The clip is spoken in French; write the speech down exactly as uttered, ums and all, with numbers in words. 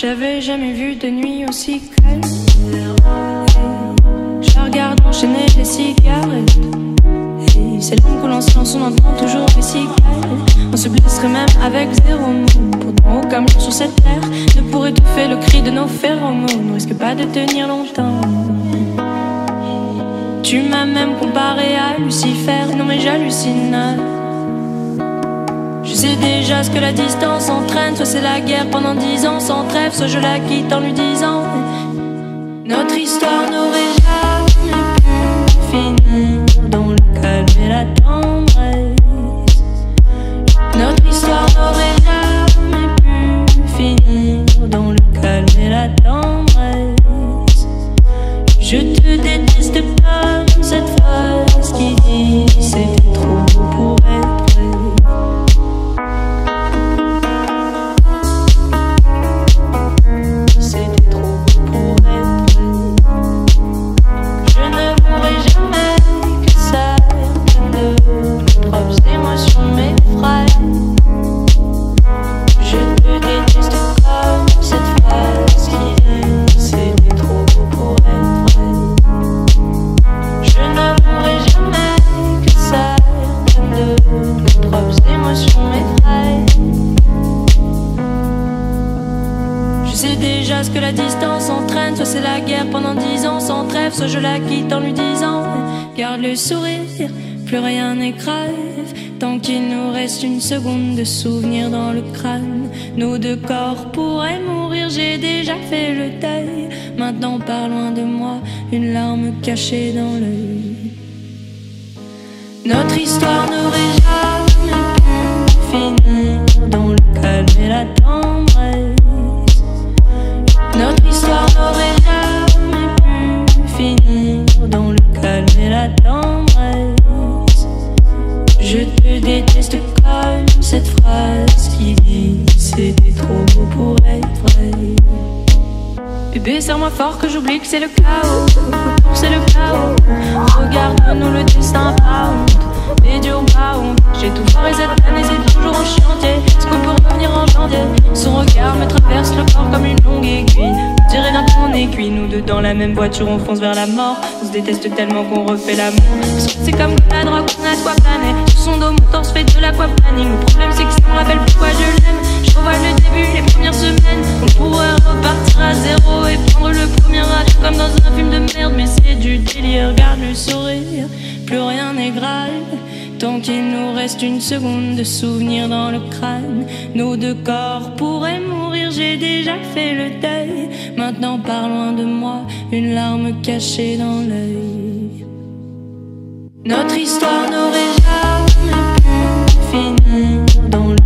J'avais jamais vu de nuit aussi calme. Je la regarde enchaîner les cigarettes. Et c'est long que l'on se lance, on entend toujours les cigales. On se blesserait même avec zéro mot. Pourtant aucun mot sur cette terre ne pourrait étouffer le cri de nos phéromones. On risque pas de tenir longtemps. Tu m'as même comparé à Lucifer. Non mais j'hallucine. Je sais déjà ce que la distance entraîne. Soit c'est la guerre pendant dix ans sans trêve, soit je la quitte en lui disant notre histoire n'aurait jamais pu finir dans le calme et la tendresse. Notre histoire n'aurait jamais pu finir dans le calme et la tendresse. Je te déteste comme cette phrase qui dit c'était trop beau pour être vrai. C'était trop beau pour être vrai. Je ne pourrai jamais que certaines de mes propres émotions m'effraient. Je te déteste comme cette phrase qui dit c'était trop beau pour être vrai. Je ne pourrai jamais que certaines de mes propres émotions m'effraient. Je sais déjà ce que la distance entraîne. Soit c'est la guerre pendant dix ans sans trêve, soit je la quitte en lui disant garde le sourire, plus rien n'est grave. Tant qu'il nous reste une seconde de souvenir dans le crâne, nos deux corps pourraient mourir, j'ai déjà fait le deuil. Maintenant pars loin de moi, une larme cachée dans l'œil. Notre histoire n'aurait jamais pu finir dans le calme et la tendresse. Notre histoire n'aurait jamais pu finir dans le calme et la tendresse. Je te déteste comme cette phrase qui dit c'était trop beau pour être vrai. Bébé, serre-moi fort que j'oublie que c'est le chaos. C'est le chaos. Regarde-nous, le destin pas honte. Et dur pas honte. J'ai tout foiré cette année, c'est toujours en chantier. Est-ce qu'on peut revenir en janvier? Son regard me traverse le corps comme une longue aiguille. Je dirais d'un on est cuit, nous deux dans la même voiture, on fonce vers la mort. On se déteste tellement qu'on refait l'amour. C'est comme de la drogue, on a de quoi planer. Sur son dos, mon torse fait de l'aquaplaning. Le problème c'est que ça me rappelle pourquoi je l'aime. Je revois le début, les premières semaines. On pourrait repartir à zéro et prendre le premier avion comme dans un film de merde. Mais c'est du délire, regarde le sourire, plus rien n'est grave. Tant qu'il nous reste une seconde de souvenir dans le crâne, nos deux corps pourraient mourir, j'ai déjà fait le deuil. Maintenant pars loin de moi, une larme cachée dans l'œil. Notre histoire n'aurait jamais pu finir dans le